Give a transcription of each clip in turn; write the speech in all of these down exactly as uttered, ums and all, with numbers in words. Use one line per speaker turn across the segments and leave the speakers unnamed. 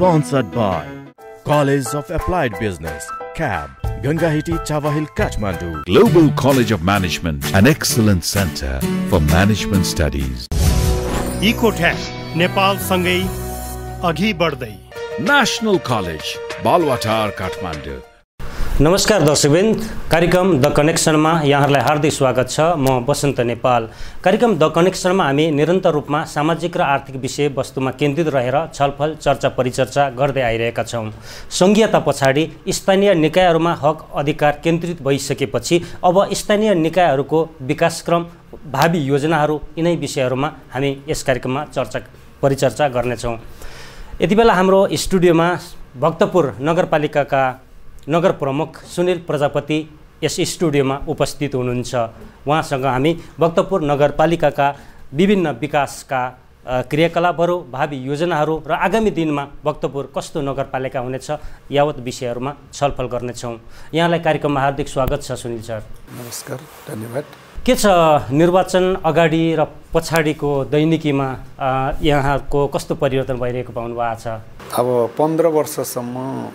Sponsored by College of Applied Business, C A B, Gangahiti Chawahil, Kathmandu.
Global College of Management, an excellent center for management studies.
Ecotech, Nepal सँगै अघि बढ्दै.
National College, Balwatar, Kathmandu.
नमस्कार दर्शकवृन्द, कार्यक्रम the कनेक्सनमा यहाँहरूलाई हार्दिक स्वागत छ। म बसन्त नेपाल। कार्यक्रम द कनेक्सनमा हामी निरन्तर रूपमा सामाजिक र आर्थिक विषय वस्तुमा केन्द्रित रहेर छलफल चर्चा परिचर्चा गर्दै आइरहेका छौँ। सङ्घीयता पछाडि स्थानीय निकायहरूमा हक अधिकार केन्द्रित भइसकेपछि अब स्थानीय निकायहरूको विकासक्रम, भावी योजनाहरू, यिनै विषयहरूमा हामी यस कार्यक्रममा चर्चा परिचर्चा गर्नेछौँ। यति बेला हाम्रो स्टुडियोमा भक्तपुर नगरपालिकाका नगर प्रमुख सुनिल प्रजापति यस स्टुडियोमा उपस्थित हुनुहुन्छ। उहाँसँग हामी भक्तपुर नगरपालिकाका विभिन्न विकासका क्रियाकलापहरू, भावी योजनाहरू र आगामी दिनमा भक्तपुर कस्तो नगरपालिका हुनेछ यावत विषयहरूमा छलफल गर्नेछौँ। यहाँलाई कार्यक्रममा हार्दिक स्वागत छ सुनिल सर।
नमस्कार, धन्यवाद।
के छ निर्वाचन अगाडि र पछाडिको दैनिकीमा यहाँको कस्तो परिवर्तन भइरहेको पाउनु भएको छ?
अब पन्ध्र वर्षसम्म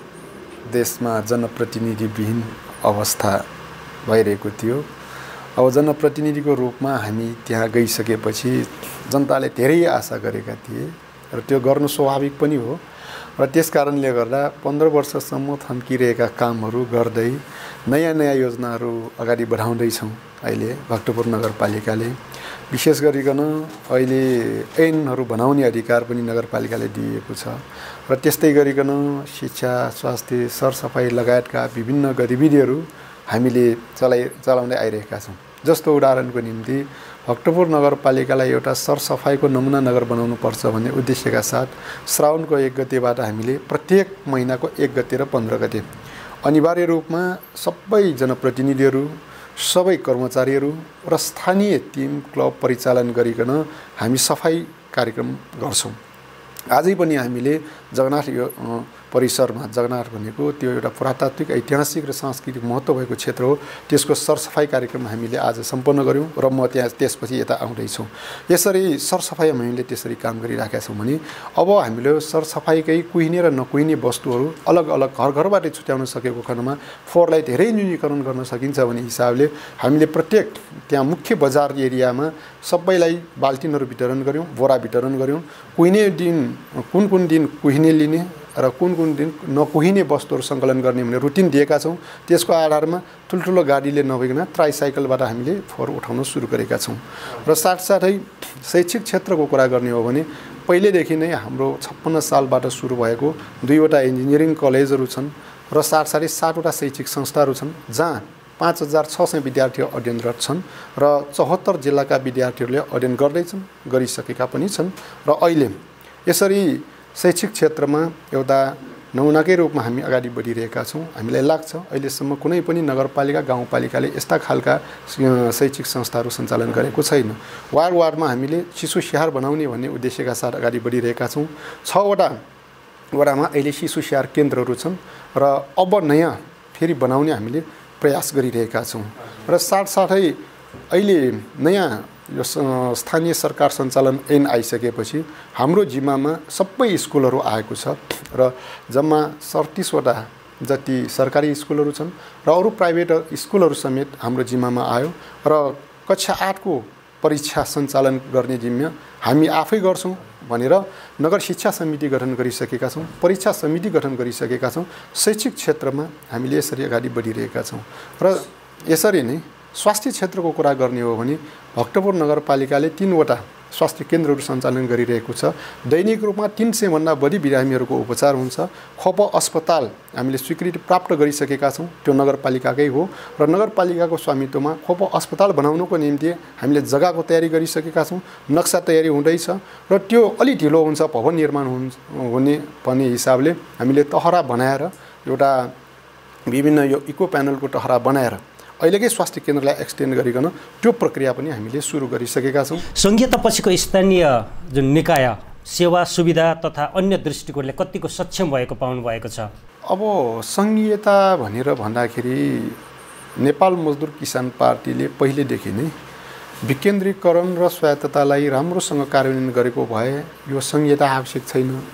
देशमा जनप्रतिनिधिविहीन अवस्था भइरहेको थियो। अब जनप्रतिनिधिको रूपमा हामी त्यहाँ गइसकेपछि जनताले धेरै आशा गरेका थिए र त्यो गर्नु स्वाभाविक पनि हो र त्यस कारणले गर्दा पन्ध्र वर्षसम्म थन्किरहेका कामहरू गर्दै नयाँ नयाँ योजनाहरू अगाडि बढाउँदैछौँ। अहिले भक्तपुर नगरपालिकाले विशेष गरिकन अहिले ऐनहरू बनाउने अधिकार पनि नगरपालिकाले दिएको छ र त्यस्तै गरिकन शिक्षा, स्वास्थ्य, सरसफाइ लगायतका विभिन्न गतिविधिहरू हामीले चलाइ चलाउँदै आइरहेका छौँ। जस्तो उदाहरणको निम्ति भक्तपुर नगरपालिकालाई एउटा सरसफाइको नमुना नगर बनाउनुपर्छ भन्ने उद्देश्यका साथ श्रावणको एक गतेबाट हामीले प्रत्येक महिनाको एक गते र पन्ध्र गते अनिवार्य रूपमा सबै जनप्रतिनिधिहरू, सबै कर्मचारीहरू र स्थानीय टिम क्लब परिचालन गरिकन हामी सफाई कार्यक्रम गर्छौँ। आजै पनि हामीले जगन्नाथ यो परिसरमा, जगन्नाथ भनेको त्यो एउटा पुरातात्विक, ऐतिहासिक र सांस्कृतिक महत्त्व भएको क्षेत्र हो, त्यसको सरसफाइ कार्यक्रम हामीले आज सम्पन्न गऱ्यौँ र म त्यहाँ त्यसपछि यता आउँदैछौँ। यसरी सरसफाइ हामीले त्यसरी काम गरिराखेका छौँ भने अब हामीले सरसफाइकै कुहिने र नकुहिने वस्तुहरू अलग अलग घर घरबाटै छुट्याउन सकेको खण्डमा फोहोरलाई धेरै न्यूनीकरण गर्न सकिन्छ भन्ने हिसाबले हामीले प्रत्येक त्यहाँ मुख्य बजार एरियामा सबैलाई बाल्टिनहरू वितरण गऱ्यौँ, बोरा वितरण गऱ्यौँ। कुहिने दिन कुन कुन दिन कुहिने लिने र कुन कुन दिन नकुहिने वस्तुहरू सङ्कलन गर्ने भन्ने रुटिन दिएका छौँ। त्यसको आधारमा ठुल्ठुलो गाडीले नभइकन ट्राइसाइकलबाट हामीले फोहोर उठाउन सुरु गरेका छौँ। र साथसाथै शैक्षिक क्षेत्रको कुरा गर्ने हो भने पहिलेदेखि नै हाम्रो छप्पन्न सालबाट सुरु भएको दुईवटा इन्जिनियरिङ कलेजहरू छन् र साथसाथै सातवटा शैक्षिक संस्थाहरू छन् जहाँ पाँच हजार छ सय विद्यार्थीहरू अध्ययनरत छन् र चौहत्तर जिल्लाका विद्यार्थीहरूले अध्ययन गर्दैछन्, गरिसकेका पनि छन्। र अहिले यसरी शैक्षिक क्षेत्रमा एउटा नमुनाकै रूपमा हामी अगाडि बढिरहेका छौँ। हामीलाई लाग्छ अहिलेसम्म कुनै पनि नगरपालिका, गाउँपालिकाले यस्ता खालका शैक्षिक संस्थाहरू सञ्चालन गरेको छैन। वार्ड वार्डमा हामीले शिशु स्याहार बनाउने भन्ने उद्देश्यका साथ अगाडि बढिरहेका छौँ। छवटा वडामा अहिले शिशु स्याहार केन्द्रहरू छन् र अब नयाँ फेरि बनाउने हामीले प्रयास गरिरहेका छौँ। र साथसाथै अहिले नयाँ यो स्थानीय सरकार सञ्चालन ऐन आइसकेपछि हाम्रो जिम्मामा सबै स्कुलहरू आएको छ र जम्मा सडतिसवटा जति सरकारी स्कुलहरू छन् र अरू प्राइभेट स्कुलहरू समेत हाम्रो जिम्मामा आयो र कक्षा आठको परीक्षा सञ्चालन गर्ने जिम्मा हामी आफै गर्छौँ भनेर नगर शिक्षा समिति गठन गरिसकेका छौँ, परीक्षा समिति गठन गरिसकेका छौँ। शैक्षिक क्षेत्रमा हामीले यसरी अगाडि बढिरहेका छौँ। र यसरी नै स्वास्थ्य क्षेत्रको कुरा गर्ने हो भने भक्तपुर नगरपालिकाले तीनवटा स्वास्थ्य केन्द्रहरू सञ्चालन गरिरहेको छ। दैनिक रूपमा तीन सयभन्दा बढी बिरामीहरूको उपचार हुन्छ। खोप अस्पताल हामीले स्वीकृति प्राप्त गरिसकेका छौँ, त्यो नगरपालिकाकै हो र नगरपालिकाको स्वामित्वमा खोप अस्पताल बनाउनको निम्ति हामीले जग्गाको तयारी गरिसकेका छौँ। नक्सा तयारी हुँदैछ र त्यो अलि ढिलो हुन्छ भवन निर्माण हुने भन्ने हिसाबले हामीले तहरा बनाएर एउटा विभिन्न यो इको प्यानलको तहरा बनाएर अहिलेकै स्वास्थ्य केन्द्रलाई एक्सटेन्ड गरिकन त्यो प्रक्रिया पनि हामीले सुरु गरिसकेका छौँ।
सङ्घीयता पछिको स्थानीय जुन निकाय सेवा सुविधा तथा अन्य दृष्टिकोणले कतिको सक्षम भएको पाउनु भएको छ?
अब सङ्घीयता भनेर भन्दाखेरि नेपाल मजदुर किसान पार्टीले पहिलेदेखि नै विकेन्द्रीकरण र स्वायत्ततालाई राम्रोसँग कार्यान्वयन गरेको भए यो सङ्घीयता आवश्यक छैन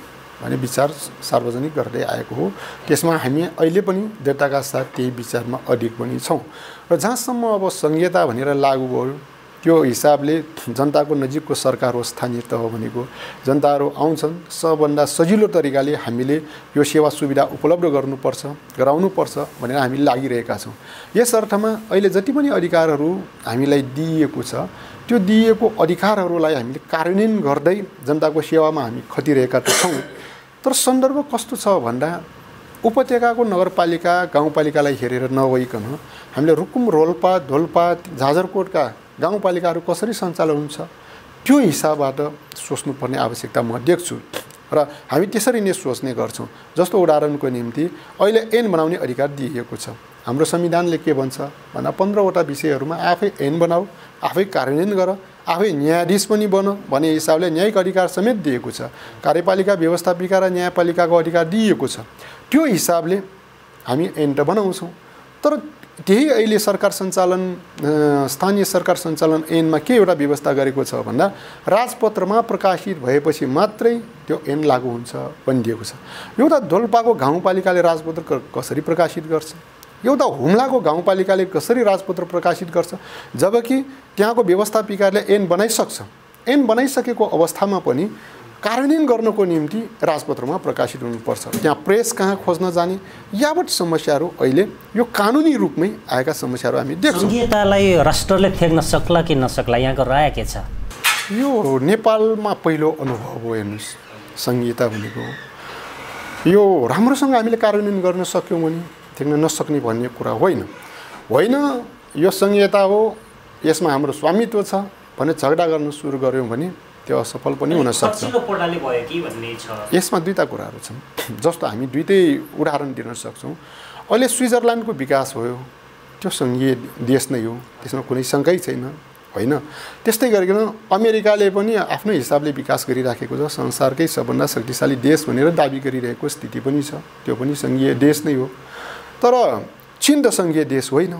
भन्ने विचार सार्वजनिक गर्दै आएको हो। त्यसमा हामी अहिले पनि दृढताका साथ त्यही विचारमा अडिग पनि छौँ र जहाँसम्म अब संहिता भनेर लागू भयो त्यो हिसाबले जनताको नजिकको सरकार हो, स्थानीय तह भनेको जनताहरू आउँछन्, सबभन्दा सजिलो तरिकाले हामीले यो सेवा सुविधा उपलब्ध गर्नुपर्छ, गराउनुपर्छ भनेर हामी लागिरहेका छौँ। यस अर्थमा अहिले जति पनि अधिकारहरू हामीलाई दिइएको छ त्यो दिइएको अधिकारहरूलाई हामीले कार्यान्वयन गर्दै जनताको सेवामा हामी खटिरहेका त छौँ। तर सन्दर्भ कस्तो छ भन्दा उपत्यकाको नगरपालिका गाउँपालिकालाई हेरेर नभइकन हामीले रुकुम, रोल्पा, धोल्पा, जाजरकोटका गाउँपालिकाहरू कसरी सञ्चालन हुन्छ त्यो हिसाबबाट सोच्नुपर्ने आवश्यकता म देख्छु र हामी त्यसरी नै सोच्ने गर्छौँ। जस्तो उदाहरणको निम्ति अहिले ऐन बनाउने अधिकार दिइएको छ। हाम्रो संविधानले के भन्छ भन्दा पन्ध्रवटा विषयहरूमा आफै ऐन बनाऊ, आफै कार्यान्वयन गर, आफै न्यायाधीश पनि बन भन्ने हिसाबले न्यायिक अधिकार समेत दिएको छ। कार्यपालिका, व्यवस्थापिका र न्यायपालिकाको अधिकार दिइएको छ। त्यो हिसाबले हामी ऐन त बनाउँछौँ। तर त्यही अहिले सरकार सञ्चालन, स्थानीय सरकार सञ्चालन ऐनमा के एउटा व्यवस्था गरेको छ भन्दा राजपत्रमा प्रकाशित भएपछि मात्रै त्यो ऐन लागू हुन्छ भनिदिएको छ। एउटा दोल्पाको गाउँपालिकाले राजपत्र कसरी प्रकाशित गर्छ, एउटा हुम्लाको गाउँपालिकाले कसरी राजपत्र प्रकाशित गर्छ, जबकि त्यहाँको व्यवस्थापिकाले ऐन बनाइसक्छ। ऐन बनाइसकेको अवस्थामा पनि कार्यान्वयन गर्नको निम्ति राजपत्रमा प्रकाशित हुनुपर्छ। त्यहाँ प्रेस कहाँ खोज्न जाने, यावत समस्याहरू अहिले यो कानुनी रूपमै आएका समस्याहरू हामी देख्छौँ।
संहितालाई राष्ट्रले थ्याक्न सक्ला कि नसक्ला, यहाँको राय के छ?
यो नेपालमा पहिलो अनुभव हो। हेर्नुहोस्, संहिता भनेको यो राम्रोसँग हामीले कार्यान्वयन गर्न सक्यौँ भने थ्याक्न नसक्ने भन्ने कुरा होइन। होइन, यो संहिता हो, यसमा हाम्रो स्वामित्व छ भने झगडा गर्न सुरु गऱ्यौँ भने त्यो असफल पनि हुन सक्छ। यसमा दुईटा कुराहरू छन्। जस्तो हामी दुईटै उदाहरण दिन सक्छौँ। अहिले स्विजरल्यान्डको विकास भयो, त्यो सङ्घीय देश नै हो, त्यसमा कुनै शङ्कै छैन, होइन? त्यस्तै गरिकन अमेरिकाले पनि आफ्नो हिसाबले विकास गरिराखेको छ। संसारकै सबभन्दा शक्तिशाली देश भनेर दाबी गरिरहेको स्थिति पनि छ, त्यो पनि सङ्घीय देश नै हो। तर चीन त सङ्घीय देश होइन।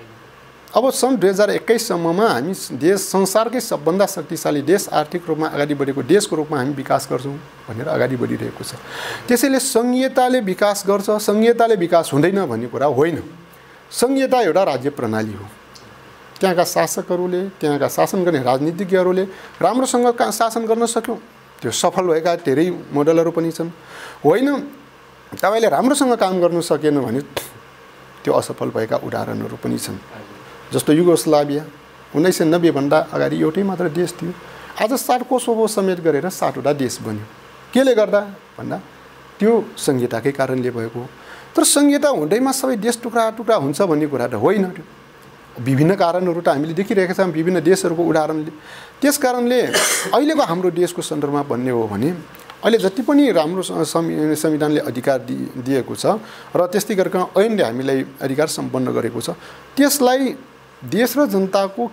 अब सन् दुई हजार एक्काइससम्ममा हामी देश संसारकै सबभन्दा शक्तिशाली देश, आर्थिक रूपमा अगाडि बढेको देशको रूपमा हामी विकास गर्छौँ भनेर अगाडि बढिरहेको छ। त्यसैले संहिताले विकास गर्छ, संहिताले विकास हुँदैन भन्ने कुरा होइन। संहिता एउटा राज्य प्रणाली हो। त्यहाँका शासकहरूले, त्यहाँका शासन गर्ने राजनीतिज्ञहरूले राम्रोसँग शासन गर्न सक्यौँ, त्यो सफल भएका धेरै मोडलहरू पनि छन्। होइन, तपाईँले राम्रोसँग काम गर्न सकेन भने त्यो असफल भएका उदाहरणहरू पनि छन्। जस्तो युगोस्लाभिया उन्नाइस सय नब्बेभन्दा अगाडि एउटै मात्र देश थियो, आज सात कोसोभो समेत गरेर सातवटा देश बन्यो। केले गर्दा भन्दा त्यो संहिताकै कारणले भएको हो। तर संहिता हुँदैमा सबै देश टुक्रा टुक्रा हुन्छ भन्ने कुरा त होइन। त्यो विभिन्न कारणहरू त हामीले देखिरहेका छौँ, विभिन्न देशहरूको उदाहरणले। त्यस कारणले अहिलेको हाम्रो देशको सन्दर्भमा भन्ने हो भने अहिले जति पनि राम्रो संविधानले अधिकार दि दिएको छ र त्यस्तै गरिकन ऐनले हामीलाई अधिकार सम्पन्न गरेको छ, त्यसलाई देश र जनताको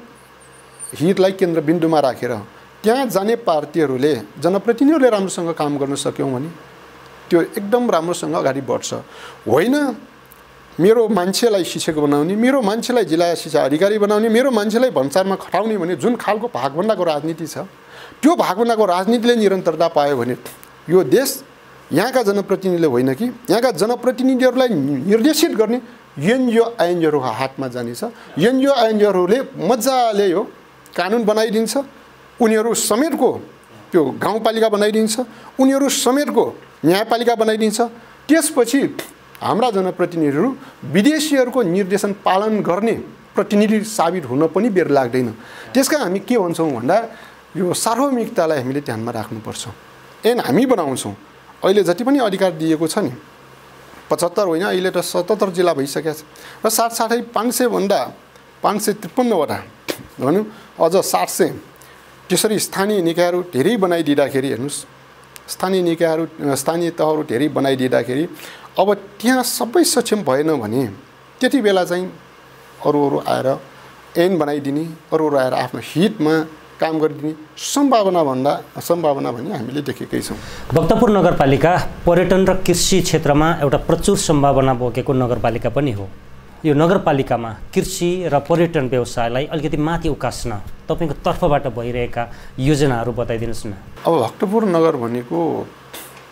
हितलाई केन्द्रबिन्दुमा राखेर त्यहाँ जाने पार्टीहरूले, जनप्रतिनिधिहरूले राम्रोसँग काम गर्न सक्यौँ भने त्यो एकदम राम्रोसँग अगाडि बढ्छ। होइन, मेरो मान्छेलाई शिक्षक बनाउने, मेरो मान्छेलाई जिल्ला शिक्षा अधिकारी बनाउने, मेरो मान्छेलाई भन्सारमा खटाउने भने जुन खालको भागभन्डाको राजनीति छ, त्यो भागभन्डाको राजनीतिले निरन्तरता पायो भने यो देश यहाँका जनप्रतिनिधिले होइन कि यहाँका जनप्रतिनिधिहरूलाई निर्देशित गर्ने एनजिओ आइएनजिओहरूको हातमा जानेछ। एनजिओ आइएनजिओहरूले मजाले यो कानुन बनाइदिन्छ, उनीहरू समेतको त्यो गाउँपालिका बनाइदिन्छ, उनीहरू समेतको न्यायपालिका बनाइदिन्छ। त्यसपछि हाम्रा जनप्रतिनिधिहरू विदेशीहरूको निर्देशन पालन गर्ने प्रतिनिधि साबित हुन पनि बेर लाग्दैन। त्यसकारण हामी के भन्छौँ भन्दा यो सार्वभौमिकतालाई हामीले ध्यानमा राख्नुपर्छ। ऐन हामी बनाउँछौँ। अहिले जति पनि अधिकार दिएको छ नि, पचहत्तर होइन, अहिले त सतहत्तर जिल्ला भइसकेको छ र साथसाथै पाँच सयभन्दा पाँच सय त्रिपन्नवटा भनौँ अझ सात सय त्यसरी स्थानीय निकायहरू धेरै बनाइदिँदाखेरि, हेर्नुहोस्, स्थानीय निकायहरू स्थानीय तहहरू धेरै बनाइदिँदाखेरि अब त्यहाँ सबै सक्षम भएन भने त्यति बेला चाहिँ अरू अरू आएर ऐन बनाइदिने, अरू अरू आएर आफ्नो हितमा काम गरिदिने सम्भावना भन्दा सम्भावना भने हामीले देखेकै छौँ।
भक्तपुर नगरपालिका पर्यटन र कृषि क्षेत्रमा एउटा प्रचुर सम्भावना बोकेको नगरपालिका पनि हो। यो नगरपालिकामा कृषि र पर्यटन व्यवसायलाई अलिकति माथि उकास्न तपाईँको तर्फबाट भइरहेका योजनाहरू बताइदिनुहोस् न।
अब भक्तपुर नगर भनेको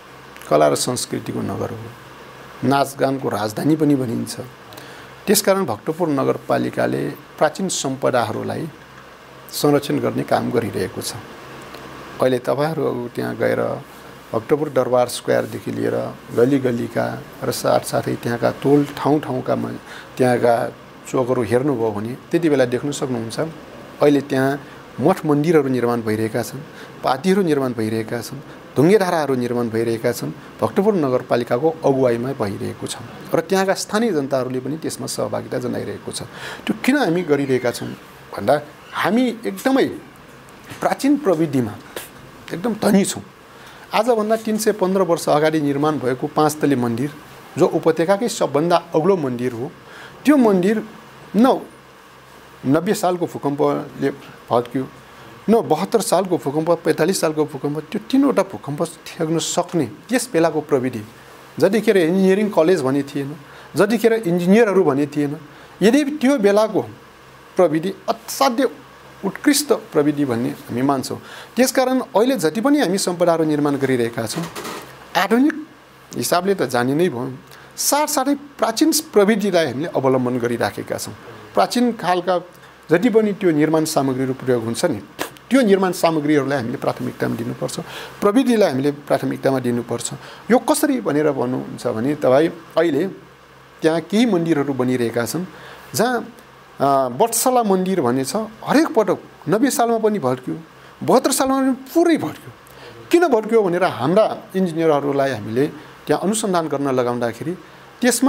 कला र संस्कृतिको नगर हो, नाचगानको राजधानी पनि भनिन्छ। त्यसकारण भक्तपुर नगरपालिकाले प्राचीन सम्पदाहरूलाई संरक्षण गर्ने काम गरिरहेको छ। अहिले तपाईँहरू त्यहाँ गएर भक्तपुर दरबार स्क्वायरदेखि लिएर गली गलीका र साथसाथै त्यहाँका टोल ठाउँ ठाउँका त्यहाँका चोकहरू हेर्नुभयो भने त्यति बेला देख्न सक्नुहुन्छ अहिले त्यहाँ मठ मन्दिरहरू निर्माण भइरहेका छन्, पार्टीहरू निर्माण भइरहेका छन्, ढुङ्गेधाराहरू निर्माण भइरहेका छन्, भक्तपुर नगरपालिकाको अगुवाईमा भइरहेको छ र त्यहाँका स्थानीय जनताहरूले पनि त्यसमा सहभागिता जनाइरहेको छ। त्यो किन हामी गरिरहेका छौँ भन्दा हामी एकदमै प्राचीन प्रविधिमा एकदम धनी छौँ। आजभन्दा तीन सय पन्ध्र वर्ष अगाडि निर्माण भएको पाँच तले मन्दिर जो उपत्यकाकै सबभन्दा अग्लो मन्दिर हो, त्यो मन्दिर न नब्बे सालको भूकम्पले भत्कियो, न बहत्तर सालको भूकम्प, पैँतालिस सालको भूकम्प, त्यो तिनवटा भूकम्प ठेक्न सक्ने त्यस बेलाको प्रविधि, जतिखेर इन्जिनियरिङ कलेज भने थिएन, जतिखेर इन्जिनियरहरू भने थिएन, यदि त्यो बेलाको प्रविधि असाध्य उत्कृष्ट प्रविधि भन्ने हामी मान्छौँ। त्यसकारण अहिले जति पनि हामी सम्पदाहरू निर्माण गरिरहेका छौँ आधुनिक हिसाबले त जाने नै भयो, साथसाथै प्राचीन प्रविधिलाई हामीले अवलम्बन गरिराखेका छौँ। प्राचीन कालका जति पनि त्यो निर्माण सामग्रीहरू प्रयोग हुन्छ नि, त्यो निर्माण सामग्रीहरूलाई हामीले प्राथमिकतामा दिनुपर्छ, प्रविधिलाई हामीले प्राथमिकतामा दिनुपर्छ। यो कसरी भनेर भन्नुहुन्छ भने तपाईँ अहिले त्यहाँ केही मन्दिरहरू बनिरहेका छन् जहाँ बटसला मन्दिर भन्ने छ, हरेक पटक नब्बे सालमा पनि भड्क्यो, बहत्तर सालमा पनि पुरै भड्क्यो। किन भड्क्यो भनेर हाम्रा इन्जिनियरहरूलाई हामीले त्यहाँ अनुसन्धान गर्न लगाउँदाखेरि त्यसमा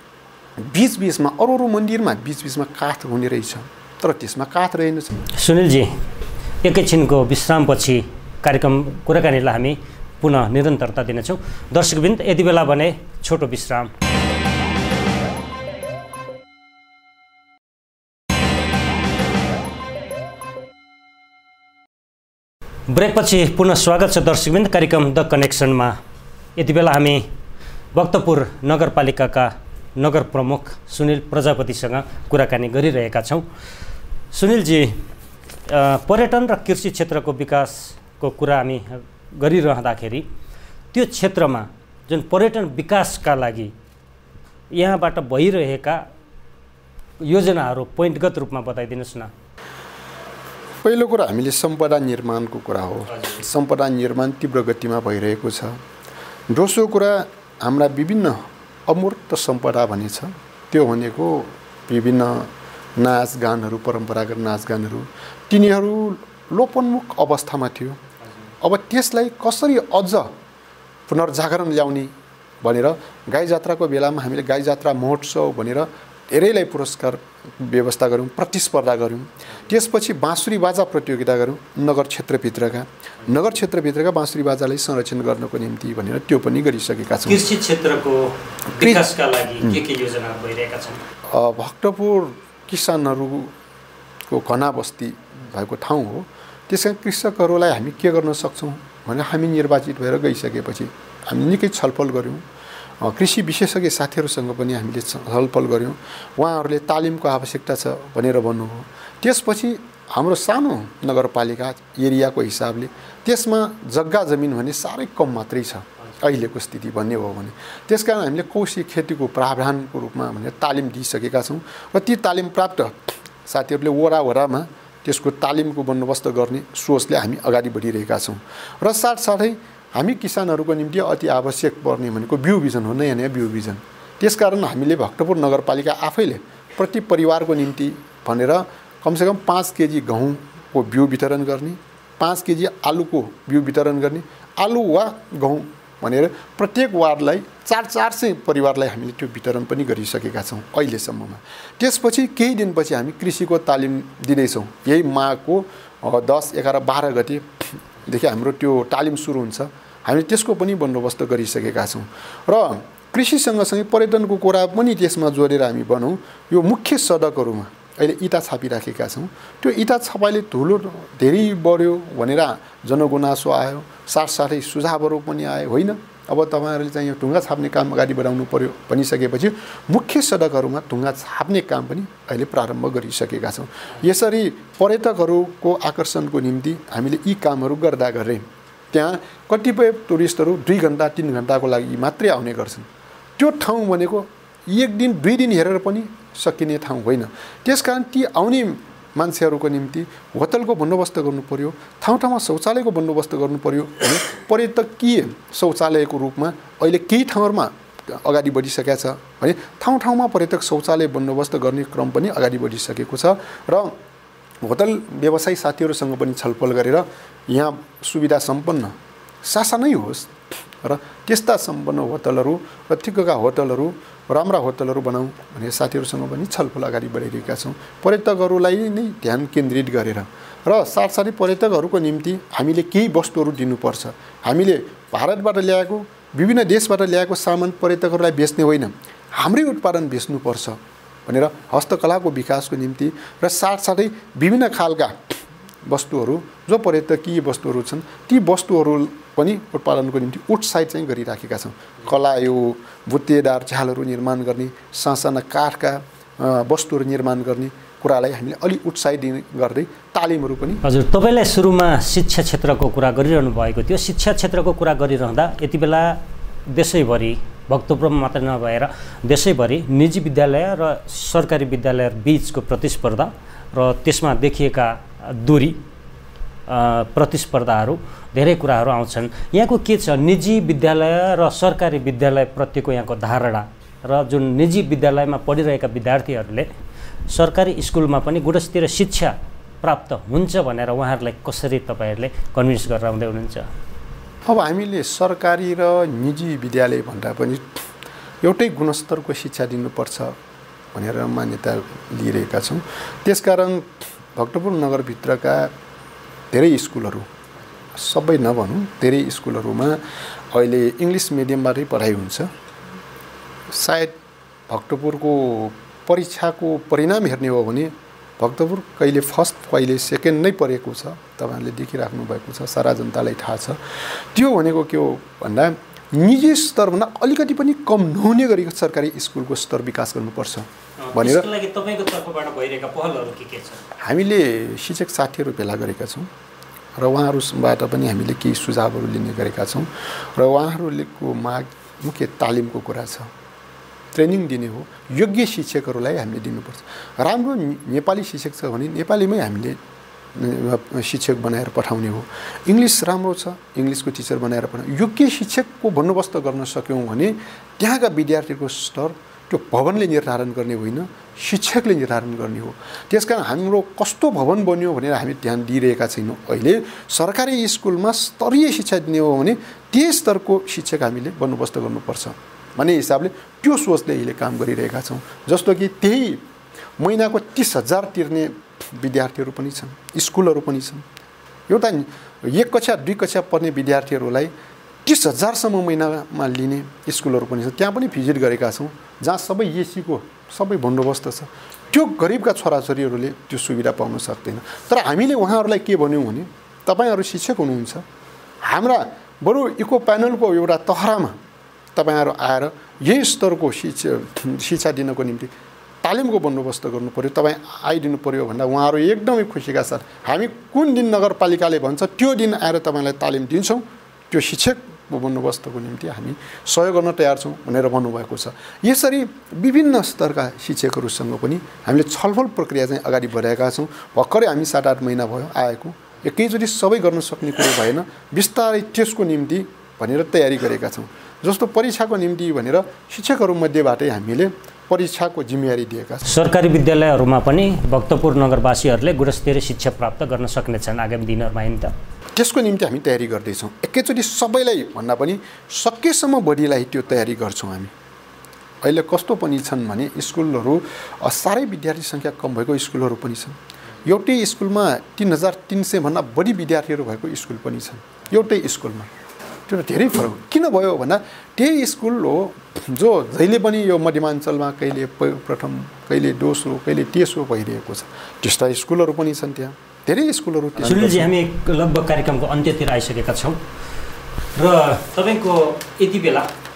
बीच बीचमा अरू अरू मन्दिरमा बीच बीचमा काठ हुने रहेछ, तर त्यसमा काठ रहेनछ।
सुनिलजी, एकैछिनको विश्रामपछि कार्यक्रम कुराकानीलाई हामी पुनः निरन्तरता दिनेछौँ। दर्शकवृन्द, यति बेला भने छोटो विश्राम। ब्रेकपछि पुनः स्वागत छ दर्शकवृन्द कार्यक्रम द कनेक्सनमा। यति बेला हामी भक्तपुर नगरपालिकाका नगर प्रमुख सुनिल प्रजापतिसँग कुराकानी गरिरहेका छौँ। सुनिलजी, पर्यटन र कृषि क्षेत्रको विकासको कुरा हामी गरिरहँदाखेरि त्यो क्षेत्रमा जुन पर्यटन विकासका लागि यहाँबाट भइरहेका योजनाहरू पोइन्टगत रूपमा बताइदिनुहोस् न।
पहिलो कुरा हामीले सम्पदा निर्माणको कुरा हो। सम्पदा निर्माण तीव्र गतिमा भइरहेको छ। दोस्रो कुरा हाम्रा विभिन्न अमूर्त सम्पदा भन्ने छ, त्यो भनेको विभिन्न नाचगानहरू, परम्परागत नाचगानहरू, तिनीहरू लोपोन्मुख अवस्थामा थियो। अब त्यसलाई कसरी अझ पुनर्जागरण ल्याउने भनेर गाई जात्राको बेलामा हामीले गाई जात्रा महोत्सव भनेर धेरैलाई पुरस्कार व्यवस्था गऱ्यौँ, प्रतिस्पर्धा गऱ्यौँ। त्यसपछि बाँसुरी बाजा प्रतियोगिता गऱ्यौँ नगर क्षेत्रभित्रका नगर क्षेत्रभित्रका बाँसुरी बाजालाई संरक्षण गर्नको निम्ति भनेर त्यो पनि गरिसकेका छौँ।
कृषि क्षेत्रको विकासका लागि के के योजना भइरहेका छन्?
भक्तपुर किसानहरूको घना बस्ती भएको ठाउँ हो। त्यसका कृषकहरूलाई हामी के गर्न सक्छौँ भने हामी निर्वाचित भएर गइसकेपछि हामी निकै छलफल गऱ्यौँ। कृषि विशेषज्ञ साथीहरूसँग पनि हामीले छलफल गऱ्यौँ। उहाँहरूले तालिमको आवश्यकता छ भनेर भन्नुभयो। त्यसपछि हाम्रो सानो नगरपालिका एरियाको हिसाबले त्यसमा जग्गा जमिन भने साह्रै कम मात्रै छ अहिलेको स्थिति भन्ने हो भने। त्यसकारण हामीले कौशी खेतीको प्रावधानको रूपमा भनेर तालिम दिइसकेका छौँ र ती तालिम प्राप्त साथीहरूले वडा वडामा त्यसको तालिमको बन्दोबस्त गर्ने सोचले हामी अगाडि बढिरहेका छौँ। र साथसाथै हामी किसानहरूको निम्ति अति आवश्यक पर्ने भनेको बिउ बिजन हो, नयाँ नयाँ बिउ बिजन। त्यसकारण हामीले भक्तपुर नगरपालिका आफैले प्रति परिवारको निम्ति भनेर कमसेकम पाँच केजी गहुँको बिउ वितरण गर्ने, पाँच केजी आलुको बिउ वितरण गर्ने, आलु वा गहुँ भनेर प्रत्येक वार्डलाई चार चार सय परिवारलाई हामीले त्यो वितरण पनि गरिसकेका छौँ अहिलेसम्ममा। त्यसपछि केही दिनपछि हामी कृषिको तालिम दिँदैछौँ। यही माघको दस एघार बाह्र गतेदेखि हाम्रो त्यो तालिम सुरु हुन्छ। हामी त्यसको पनि बन्दोबस्त गरिसकेका छौँ र कृषि सँगसँगै पर्यटनको कुरा पनि त्यसमा जोडेर हामी भनौँ यो मुख्य सडकहरूमा अहिले इँटा छापिराखेका छौँ। त्यो इँटा छपाइले धुलो धेरै बढ्यो भनेर जनगुनासो आयो, साथसाथै सुझावहरू पनि आयो। होइन, अब तपाईँहरूले चाहिँ यो ढुङ्गा छाप्ने काम अगाडि बढाउनु पर्यो भनिसकेपछि मुख्य सडकहरूमा ढुङ्गा छाप्ने काम पनि अहिले प्रारम्भ गरिसकेका छौँ। यसरी पर्यटकहरूको आकर्षणको निम्ति हामीले यी कामहरू गर्दा गर्दै त्यहाँ कतिपय टुरिस्टहरू दुई घन्टा तिन घन्टाको लागि मात्रै आउने गर्छन्। त्यो ठाउँ भनेको एक दिन दुई दिन हेरेर पनि सकिने ठाउँ होइन। त्यसकारण ती आउने मान्छेहरूको निम्ति होटलको बन्दोबस्त गर्नु पर्यो, ठाउँ ठाउँमा शौचालयको बन्दोबस्त गर्नु पर्यो भने पर्यटकीय शौचालयको रूपमा अहिले केही ठाउँहरूमा अगाडि बढिसकेको छ भने ठाउँ ठाउँमा पर्यटक शौचालय बन्दोबस्त गर्ने क्रम पनि अगाडि बढिसकेको छ र होटल व्यवसायी साथीहरूसँग पनि छलफल गरेर यहाँ सुविधा सम्पन्न सासानै होस् र त्यस्ता सम्पन्न होटलहरू र ठिक्कका होटलहरू राम्रा होटलहरू बनाऊँ भन्ने साथीहरूसँग पनि छलफल अगाडि बढाइरहेका छौँ, पर्यटकहरूलाई नै ध्यान केन्द्रित गरेर। र साथसाथै पर्यटकहरूको निम्ति हामीले केही वस्तुहरू दिनुपर्छ। हामीले भारतबाट ल्याएको विभिन्न देशबाट ल्याएको सामान पर्यटकहरूलाई बेच्ने होइन, हाम्रै उत्पादन बेच्नुपर्छ भनेर हस्तकलाको विकासको निम्ति र साथसाथै विभिन्न खालका वस्तुहरू जो पर्यटकीय वस्तुहरू छन् ती वस्तुहरू पनि उत्पादनको निम्ति उत्साहित चाहिँ गरिराखेका छौँ। कला यो बुट्टेदार झ्यालहरू निर्माण गर्ने, सासाना काठका वस्तुहरू निर्माण गर्ने कुरालाई हामीले अलि उत्साहित दिने गर्दै तालिमहरू पनि।
हजुर, तपाईँलाई सुरुमा शिक्षा क्षेत्रको कुरा गरिरहनु भएको थियो। शिक्षा क्षेत्रको कुरा गरिरहँदा यति बेला देशैभरि भक्तपुरमा मात्र नभएर देशैभरि निजी विद्यालय र सरकारी विद्यालय बीचको प्रतिस्पर्धा र त्यसमा देखिएका दूरी प्रतिस्पर्धाहरू धेरै कुराहरू आउँछन्। यहाँको के छ, निजी विद्यालय र सरकारी विद्यालय प्रतिको यहाँको धारणा र जुन निजी विद्यालयमा पढिरहेका विद्यार्थीहरूले सरकारी स्कुलमा पनि गुणस्तरीय शिक्षा प्राप्त हुन्छ भनेर उहाँहरूलाई कसरी तपाईँहरूले कन्भिन्स गरेर आउँदै हुनुहुन्छ?
अब हामीले सरकारी र निजी विद्यालय भन्दा पनि एउटै गुणस्तरको शिक्षा दिनुपर्छ भनेर मान्यता लिइरहेका छौँ। त्यसकारण भक्तपुर नगरभित्रका धेरै स्कुलहरू, सबै नभनौँ धेरै स्कुलहरूमा अहिले इङ्ग्लिस मिडियमबाटै पढाइ हुन्छ। सायद भक्तपुरको परीक्षाको परिणाम हेर्ने हो भने भक्तपुर कहिले फर्स्ट कहिले सेकेन्ड नै परेको छ, तपाईँहरूले देखिराख्नु भएको छ, सारा जनतालाई थाहा छ। त्यो भनेको के हो भन्दा निजी स्तरभन्दा अलिकति पनि कम नहुने गरी सरकारी स्कुलको स्तर विकास गर्नुपर्छ भनेर
तपाईँको तर्फबाट भइरहेका पहलहरू के के छ?
हामीले शिक्षक साथीहरू भेला गरेका छौँ र उहाँहरूबाट पनि हामीले केही सुझावहरू लिने गरेका छौँ र उहाँहरूको माग मुख्य तालिमको कुरा छ, ट्रेनिङ दिने हो। योग्य शिक्षकहरूलाई हामीले दिनुपर्छ। राम्रो नेपाली शिक्षक छ भने नेपालीमै हामीले शिक्षक बनाएर पठाउने हो। इङ्ग्लिस राम्रो छ, इङ्ग्लिसको टिचर बनाएर पठाउने। योग्य शिक्षकको बन्दोबस्त गर्न सक्यौँ भने त्यहाँका विद्यार्थीको स्तर त्यो भवनले निर्धारण गर्ने होइन, शिक्षकले निर्धारण गर्ने हो। त्यसकारण हाम्रो कस्तो भवन बन्यो भनेर हामी ध्यान दिइरहेका छैनौँ। अहिले सरकारी स्कुलमा स्तरीय शिक्षा दिने हो भने त्यही स्तरको शिक्षक हामीले बन्दोबस्त गर्नुपर्छ भन्ने हिसाबले त्यो सोचले अहिले काम गरिरहेका छौँ। जस्तो कि त्यही महिनाको तिस हजार तिर्ने विद्यार्थीहरू पनि छन्, स्कुलहरू पनि छन्। एउटा एक कक्षा दुई कक्षा पढ्ने विद्यार्थीहरूलाई तिस हजारसम्म महिनामा लिने स्कुलहरू पनि छ। त्यहाँ पनि भिजिट गरेका छौँ जहाँ सबै एसीको सबै बन्दोबस्त छ। त्यो गरिबका छोराछोरीहरूले त्यो सुविधा पाउन सक्दैन। तर हामीले उहाँहरूलाई के भन्यौँ भने तपाईँहरू शिक्षक हुनुहुन्छ, हाम्रा बरु इको प्यानलको एउटा तहरामा तपाईँहरू आएर यही स्तरको शिक्षा शिक्षा दिनको निम्ति तालिमको बन्दोबस्त गर्नु पर्यो, तपाईँ आइदिनु पर्यो भन्दा उहाँहरू एकदमै खुसीका साथ हामी कुन दिन नगरपालिकाले भन्छ त्यो दिन आएर तपाईँलाई तालिम दिन्छौँ, त्यो शिक्षकको बन्दोबस्तको निम्ति हामी सहयोग गर्न तयार छौँ भनेर भन्नुभएको छ। यसरी विभिन्न स्तरका शिक्षकहरूसँग पनि हामीले छलफल प्रक्रिया चाहिँ अगाडि बढाएका छौँ। भर्खरै हामी सात आठ महिना भयो आएको, एकैचोटि सबै गर्न सक्ने कुरो भएन, बिस्तारै त्यसको निम्ति भनेर तयारी गरेका छौँ। जस्तो परीक्षाको निम्ति भनेर शिक्षकहरूमध्येबाटै हामीले परीक्षाको जिम्मेवारी दिएका छौँ।
सरकारी विद्यालयहरूमा पनि भक्तपुर नगरवासीहरूले गुणस्तरीय शिक्षा प्राप्त गर्न सक्नेछन् आगामी दिनहरूमा हैन त?
त्यसको निम्ति हामी तयारी गर्दैछौँ। एकैचोटि सबैलाई भन्दा पनि सकेसम्म बढीलाई त्यो तयारी गर्छौँ हामी। अहिले कस्तो पनि छन् भने स्कुलहरू साह्रै विद्यार्थी सङ्ख्या कम भएको स्कुलहरू पनि छन्। एउटै स्कुलमा तिन हजार तिन सयभन्दा बढी विद्यार्थीहरू भएको स्कुल पनि छन् एउटै स्कुलमा। त्यो धेरै फरक किन भयो भन्दा त्यही स्कुल हो जो जहिले पनि यो मध्यमाञ्चलमा कहिले प्रथम कहिले दोस्रो कहिले तेस्रो भइरहेको छ। त्यस्ता स्कुलहरू पनि छन्, त्यहाँ धेरै स्कुलहरू।
सुनिलजी, हामी लगभग कार्यक्रमको अन्त्यतिर आइसकेका छौँ र तपाईँको यति बेला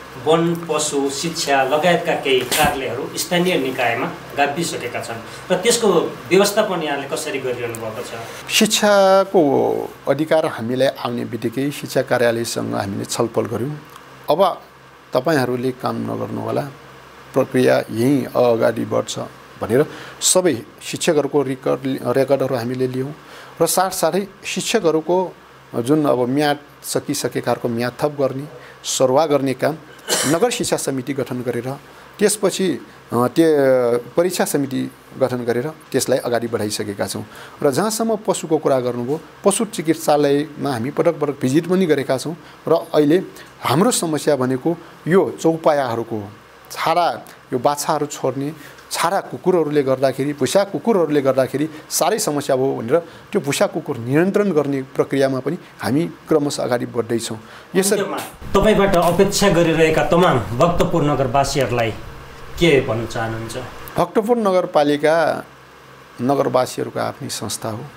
वन पशु शिक्षा लगायतका केही कार्यालयहरू स्थानीय निकायमा गाभिसकेका छन् र त्यसको व्यवस्थापन यहाँले कसरी गरिरहनु भएको छ?
शिक्षाको अधिकार हामीलाई आउने बित्तिकै शिक्षा कार्यालयसँग हामीले छलफल गऱ्यौँ। अब तपाईँहरूले काम नगर्नु होला, प्रक्रिया यहीँ अगाडि बढ्छ भनेर सबै शिक्षकहरूको रेकर्ड रेकर्डहरू हामीले लियौँ र साथसाथै शिक्षकहरूको जुन अब म्याद सकिसकेकाहरूको म्याद थप गर्ने सरुवा गर्ने काम नगर शिक्षा समिति गठन गरेर त्यसपछि त्यो परीक्षा समिति गठन गरेर त्यसलाई अगाडि बढाइसकेका छौँ। र जहाँसम्म पशुको कुरा गर्नुभयो, पशु चिकित्सालयमा हामी पटक पटक भिजिट पनि गरेका छौँ र अहिले हाम्रो समस्या भनेको यो चौपायाहरूको छाडा यो बाछाहरू छोड्ने छाडा कुकुरहरूले गर्दाखेरि भुसा कुकुरहरूले गर्दाखेरि साह्रै समस्या भयो भनेर त्यो भुसा कुकुर नियन्त्रण गर्ने प्रक्रियामा पनि हामी क्रमशः अगाडि बढ्दैछौँ। यसरी
तपाईँबाट अपेक्षा गरिरहेका तमाम भक्तपुर नगरवासीहरूलाई के भन्न चाहनुहुन्छ?
भक्तपुर नगरपालिका नगरवासीहरूको आफ्नै संस्था हो।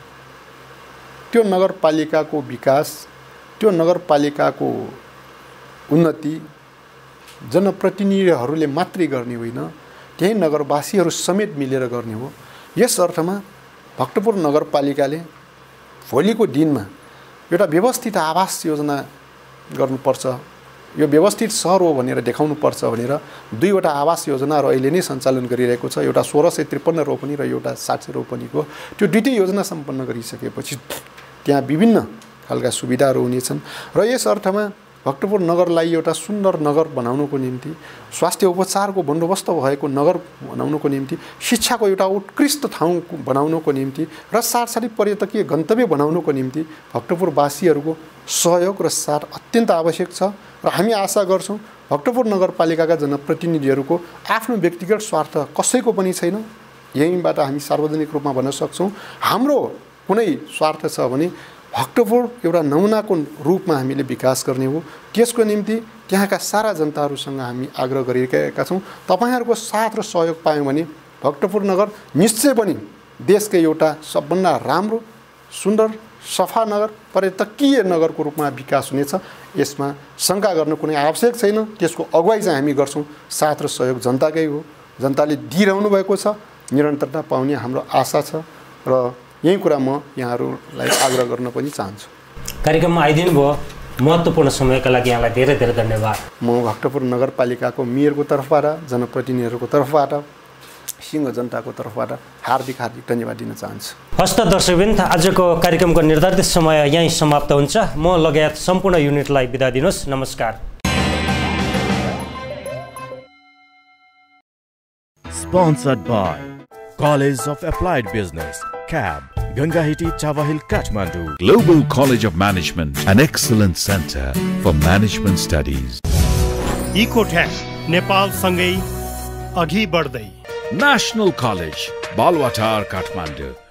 त्यो नगरपालिकाको विकास, त्यो नगरपालिकाको उन्नति जनप्रतिनिधिहरूले मात्रै गर्ने होइन, त्यही नगरवासीहरू समेत मिलेर गर्ने हो। यस अर्थमा भक्तपुर नगरपालिकाले भोलिको दिनमा एउटा व्यवस्थित आवास योजना गर्नुपर्छ, यो व्यवस्थित सहर हो भनेर देखाउनुपर्छ भनेर दुईवटा आवास योजनाहरू अहिले नै सञ्चालन गरिरहेको छ। एउटा सोह्र सय त्रिपन्न रोपनी र एउटा सात सय रोपनीको। त्यो दुईटै योजना सम्पन्न गरिसकेपछि त्यहाँ विभिन्न खालका सुविधाहरू हुनेछन् र यस अर्थमा भक्तपुर नगरलाई एउटा सुन्दर नगर बनाउनुको निम्ति, स्वास्थ्य उपचारको बन्दोबस्त भएको नगर बनाउनुको निम्ति, शिक्षाको एउटा उत्कृष्ट ठाउँ बनाउनुको निम्ति र साथसाथै पर्यटकीय गन्तव्य बनाउनुको निम्ति भक्तपुरवासीहरूको सहयोग र साथ अत्यन्त आवश्यक छ। र हामी आशा गर्छौँ भक्तपुर नगरपालिकाका जनप्रतिनिधिहरूको आफ्नो व्यक्तिगत स्वार्थ कसैको पनि छैन। यहीँबाट हामी सार्वजनिक रूपमा भन्न सक्छौँ हाम्रो कुनै स्वार्थ छ भने भक्तपुर एउटा नमुनाको रूपमा हामीले विकास गर्ने हो। त्यसको निम्ति त्यहाँका सारा जनताहरूसँग हामी आग्रह गरिरहेका छौँ। तपाईँहरूको साथ र सहयोग पायौँ भने भक्तपुर नगर निश्चय पनि देशकै एउटा सबभन्दा राम्रो सुन्दर सफा नगर पर्यटकीय नगरको रूपमा विकास हुनेछ। यसमा शङ्का गर्न कुनै आवश्यक छैन। त्यसको अगुवाई चाहिँ हामी गर्छौँ, साथ र सहयोग जनताकै हो। जनताले दिइरहनु भएको छ, निरन्तरता पाउने हाम्रो आशा छ र यही कुरा म यहाँहरूलाई आग्रह गर्न पनि चाहन्छु।
कार्यक्रममा आइदिनु भयो, महत्त्वपूर्ण समयका लागि यहाँलाई धेरै धेरै धन्यवाद।
म भक्तपुर नगरपालिकाको मेयरको तर्फबाट, जनप्रतिनिधिहरूको तर्फबाट, सिंह जनताको तर्फबाट हार्दिक हार्दिक धन्यवाद दिन चाहन्छु।
हस्त दर्शकवृन्द, आजको कार्यक्रमको निर्धारित समय यहीँ समाप्त हुन्छ। म लगायत सम्पूर्ण युनिटलाई बिदा दिनुहोस्। नमस्कार।
Sponsored by College of Applied Business, C A B, Gangahiti, Chawahil, Kathmandu.
Global College of Management, an excellent center for management studies.
इकोट्याक Nepal सँगै अघि बढ्दै।
National College, Balwatar, Kathmandu.